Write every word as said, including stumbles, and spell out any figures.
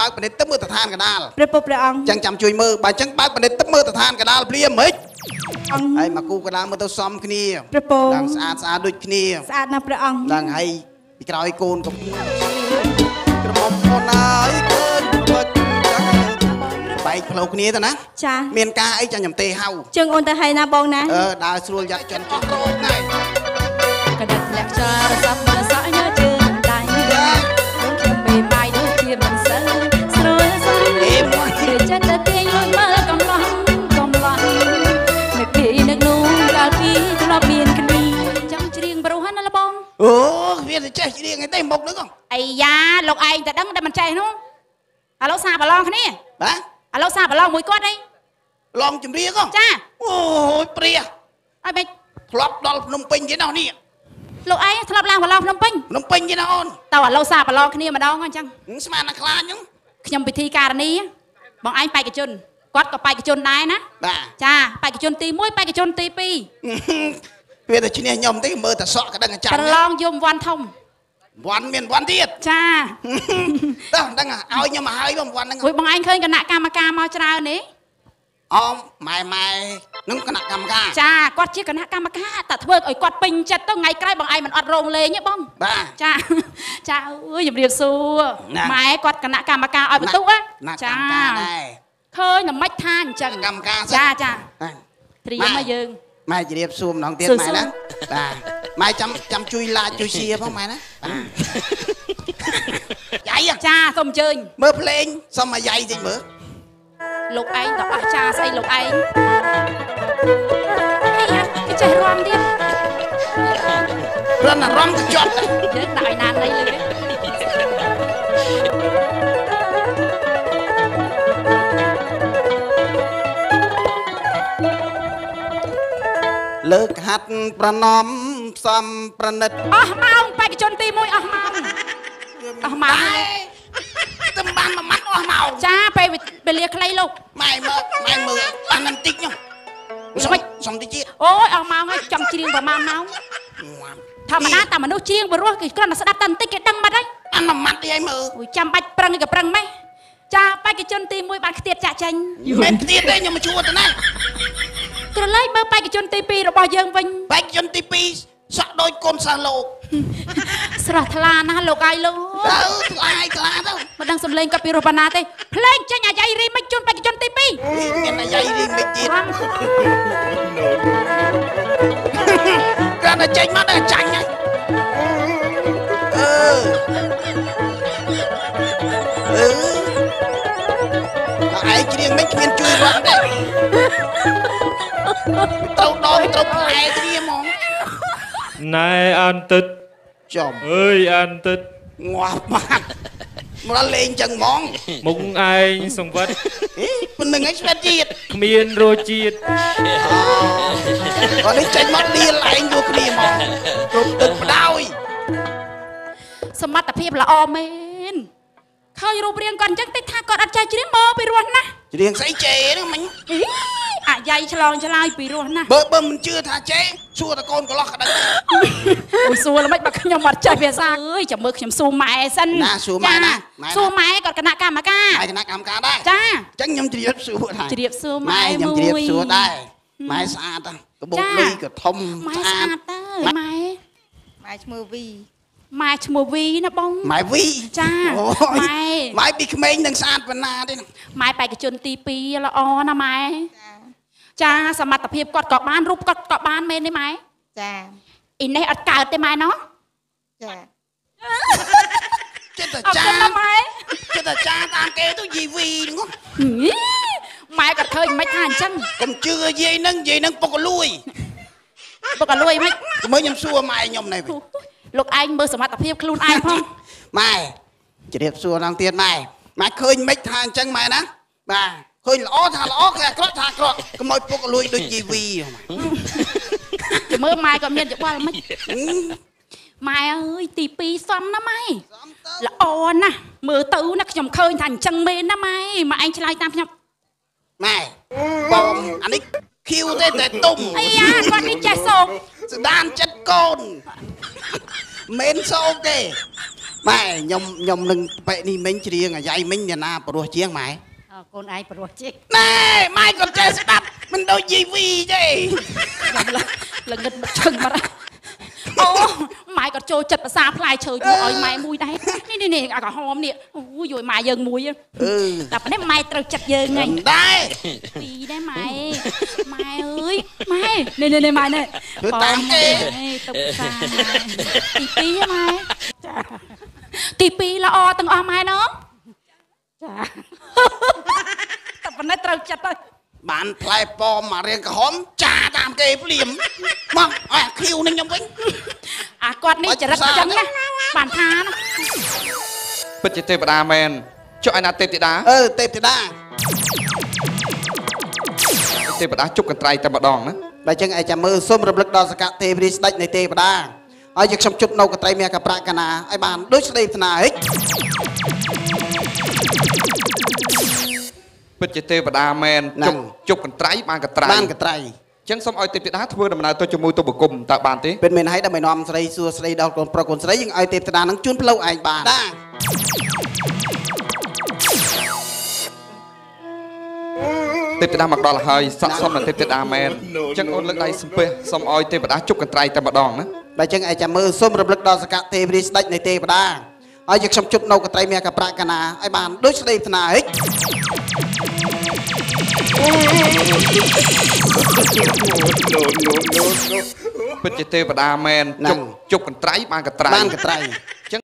បើកប្រឌិតទឹកមើលតឋានកដាលព្រះពុទ្ធព្រះអង្គចឹងចាំជួយមើលបើចឹងបើកប្រឌិតទឹកមើលតឋានកដាលព្រាមហិចអង្គហើយមកគូកដាលមើលទៅសមគ្នាព្រះពងដល់ស្អាតស្អាតដូចគ្នាស្អាតណាស់ព្រះអង្គដល់ហើយពីក្រោយកូនកុំក្រមុំអូនហើយឃើញបើបែកផ្លូវគ្នាទៅណាចាមានការអីចាញ់ខ្ញុំទេហៅជើងអូនទៅហើយណាបងណាអឺដើរស្រួលយ៉ាក់ចន់ចុះរោគហ្នឹងកដាច់លាក់ចារសាប់មើលសក់ញ៉ាជើងដៃដូចខ្ញុំពេលបាយដូចជាមិនសិលស្រួលស្រួលអេមកចិត្តទៅទាញលួចមើលកំឡោះកំឡោះនឹកពីនឹកនោះកាលពីធ្លាប់មានគ្នាចង់ច្រៀងប្រុសណាលបងអូវាទៅចេះច្រៀងអីទេមុខហ្នឹងអាយ៉ាលោកឯងតែដឹងតែមិនចេះនោះឥឡូវសាប្រឡងគ្នាបាទឥឡូវសាប្រឡងមួយគាត់អីឡងចម្រៀងចាអូយព្រាអើយមិនធ្លាប់ដល់ភ្នំពេញទេណោះនេះលោកឯងធ្លាប់ឡើងប្រឡងភ្នំពេញភ្នំពេញទេណាអូនតើឥឡូវសាប្រឡងគ្នាម្ដងអញ្ចឹងស្មានតែខ្លាចហ្នឹងខ្ញុំពិធីការនីបងឯងបេក្ខជនគាត់ក៏បេក្ខជនដែរណាបាទចាបេក្ខជនទីមួយបេក្ខជនទីពីរវាទៅឈ្នះខ្ញុំទេមើលតែសក់ក៏ដឹងចាំប្រឡងយំវ៉ាន់ធំវ៉ាន់មានវ៉ាន់ទៀតចាតោះដឹងឲ្យខ្ញុំមកហើយបងវ៉ាន់ហ្នឹងអូយបងឯងឃើញគណៈកម្មការមកច្រើនទេអមម៉ែម៉ែនឹងគណៈកម្មការចាគាត់ជាគណៈកម្មការតែធ្វើឲ្យគាត់ពេញចិត្តទៅថ្ងៃក្រោយបងឯងមិនអត់រងលេងទេបងបាទចាចាអើយជំរាបសួរម៉ែគាត់គណៈកម្មការឲ្យបន្ទុកចាដែរឃើញតែមិនថាអញ្ចឹងកម្មការចាចាត្រៀមមកយើងម៉ែជំរាបសួរម្ដងទៀតម៉ែណាបាទម៉ែចាំចាំជួយឡាជួយសៀផងម៉ែណាបាទយាយចាសូមអញ្ជើញមើលភ្លេងសុំមកយាយតិចមើលលោកឯងតអស្ចារ្យស្អីលោកឯងអីគេចេះរំទៀតរំរំទៅចប់យើងដាក់ឲ្យណាននេះលើលើកហាត់ប្រណំផ្សំប្រណិតអស់ម៉ោងបេក្ខជនទីមួយអស់ម៉ោងអស់ម៉ោងតែបានមួយម៉ាត់អស់ម៉ោងចាពេលវេលាខ្លីលោកម៉ែមើលម៉ែមើលបានបន្តិចនោះសុំសុំតិចទៀតអូយអស់ម៉ោងហើយចង់ច្រៀងប្រហែលម៉ោងធម្មតាតែមនុស្សច្រៀងបរោះគេគ្រាន់តែស្ដាប់តែបន្តិចគេដឹងបាត់ហើយអានមួយម៉ាត់ទេឲ្យមើលអូយចាំបាច់ប្រឹងក៏ប្រឹងម៉េះចាបេក្ខជនទីមួយបានខ្ទាតចាក់ចេញមិនខ្ទាតទេខ្ញុំមកជួទៅណាក្រឡេកមើលបេក្ខជនទីពីររបស់យើងវិញបេក្ខជនទីពីរសក់ដូចកូនសាលោកស្រស់ថ្លាណាស់លោកអាយលោកទៅថ្លាយថ្លាទៅមិនដឹងសំឡេងក៏ពីរបាណាទេភ្លេងចេញអាយ៉ៃរីមិចជូនបេក្ខជនទីពីរមានអាយ៉ៃរីមិចទៀតគាត់តែចេញមកតែចាញ់ហ្នឹងអឺអឺឯងច្រៀងមិនគ្មានជួយរត់ទេទៅដងទៅផ្លែគ្នាហ្មងណែអានទឹកចំអើយអានទឹកងាប់បាត់មកលេងចឹងហ្មងមុខឯងសង្វិតប៉ុណ្្នឹងឯងស្វេតជាតិគ្មានរសជាតិអូនេះចេញមកឌៀលឯងយកគ្នាហ្មងគ្រប់ទឹកបដ ாய் សមត្ថភាពល្អមែនឃើញរូបរាងគាត់អញ្ចឹងតិចថាគាត់អត់ចេះច្រៀងមកពីរស់ណាស់ច្រៀងស្អីចេហ្នឹងមិញអាយ៉ៃឆ្លងឆ្លើយពីរស់ណាស់បើបើមិនជឿថាចេសួរតកូនកន្លោះក្តៅអូយសួរល្មិចបើខ្ញុំអត់ចេះភាសាអើយចាំមើលខ្ញុំសួរម៉ែសិនណាសួរម៉ែណាសួរម៉ែគាត់គណៈកម្មការម៉ែគណៈកម្មការដែរចាអញ្ចឹងខ្ញុំជ្រាបសួរដែរជ្រាបសួរម៉ែមួយខ្ញុំជ្រាបសួរដែរម៉ែស្អាតកបោកលុយក៏ធំស្អាតទៅម៉ែម៉ែឈ្មោះវីម៉ែឈ្មោះវីណាបងម៉ែវីចាម៉ែម៉ែពីក្មេងនឹងស្អាតប៉ុណ្ណាទេម៉ែបេក្ខជនទីពីរល្អណាម៉ែចាសមត្ថភាពគាត់ក៏បានរូបគាត់ក៏បានមែនទេម៉ែចាអ៊ីនេះអត់កើតទេម៉ែណោះចាចិត្តតែចាម៉ែចិត្តតែចាតាមគេទៅយីវីហ្នឹងម៉ែក៏ឃើញមិនថាអញ្ចឹងកុំជឿយាយហ្នឹងយាយហ្នឹងពុកលួយពុកលួយមិនមើលខ្ញុំសួរម៉ែខ្ញុំនេះលោកឯងមើលសមត្ថភាពខ្លួនឯងផងម៉ែជ្រាបសួរដល់ទៀតម៉ែម៉ែឃើញមិនថាអញ្ចឹងម៉ែណាបាទឃើញល្អថាល្អគេអាក្រក់ថាអាក្រក់កុំឲ្យពុកលួយដូចជីវីចាំមើលម៉ែក៏មានយោបល់មិនម៉ែអើយទីពីរសំណាម៉ែល្អណាស់មើលទៅណាខ្ញុំឃើញថាអញ្ចឹងមែនណាម៉ែម៉ែឯងឆ្លើយតាមខ្ញុំម៉ែបងអានេះឃីវទេតែទុំអីយ៉ាគាត់នេះចេះសោកស្ដានចិត្តកូនមិនសោកទេម៉ែខ្ញុំខ្ញុំនឹងបែកនេះមិញច្រៀងអាយ៉ៃមិញអ្នកណាព្រោះជាងម៉ែកូនឯងព្រោះជីកណែម៉ែគាត់ចេះស្ដាប់មិនដូចយីវីទេខ្ញុំលឹងងឹតមកឈឹងបាត់អូម៉ែគាត់ចូលចិត្តភាសាផ្លែឈើជួយឲ្យម៉ែមួយដែរនេះនេះនេះអាក្រហមនេះអូយយម៉ែយើងមួយអឺតែប៉ុណ្ណេះម៉ែត្រូវចិត្តយើងហ្នឹងដែរពីរដែរម៉ែម៉ែអើយម៉ែនេះនេះម៉ែនេះធ្វើតាមគេទៅភាសាទីពីរម៉ែចាទីពីរល្អទាំងអស់ម៉ែណោះចាតែប៉ុណ្ណេះត្រូវចិត្តទៅបានផ្លែប៉មមករៀងក្រហមចាតាមគេភ្លាមមកអាឃ្យូនឹងខ្ញុំវិញអាគាត់នេះចរិតអញ្ចឹងណាបានថាណាពិតជាទេវតាមែនចុះឯណាទេពធីតាអឺទេពធីតាទេវតាជប់កន្ត្រៃតែម្ដងណាបើចឹងឯចាំមើលសូមរំលឹកដល់សកទេវរាជស្ដេចនៃទេវតាឲ្យយើងខ្ញុំជប់នៅកន្ត្រៃមានកប្រាក់កណាឲ្យបានដូចស្ដីប្រាថ្នាហិចពិតជាទេវតាមែនជប់ជប់កន្ត្រៃបានកន្ត្រៃបានកន្ត្រៃអញ្ចឹងសូមឲ្យទេពធីតាធ្វើដំណើរទៅជាមួយទៅបង្គំតើបានទេពេលមែនហើយដើម្បីនាំស្រីសួរស្ដីដល់កូនប្រុសកូនស្រីយើងឲ្យទេពធីតានឹងជូនផ្លូវឯងបានតាទេពធីតាមកដល់ហើយស័ក្តិសមនឹងទេពធីតាមែនអញ្ចឹងអូនលើកដៃសំពះសូមឲ្យទេវតាជប់កន្ត្រៃតែម្ដងណាបើចឹងឯចាំមើលសូមរំលឹកដល់សកទេវរាជស្ដេចនៃទេវតាឲ្យយើងខ្ញុំជប់នៅកន្ត្រៃមានកប្រាក់កណាឲ្យបានដូចស្ដីប្រាថ្នាហិចពិតជាទេវតាមែនជប់ជប់កន្ត្រៃបានកន្ត្រៃបានកន្ត្រៃ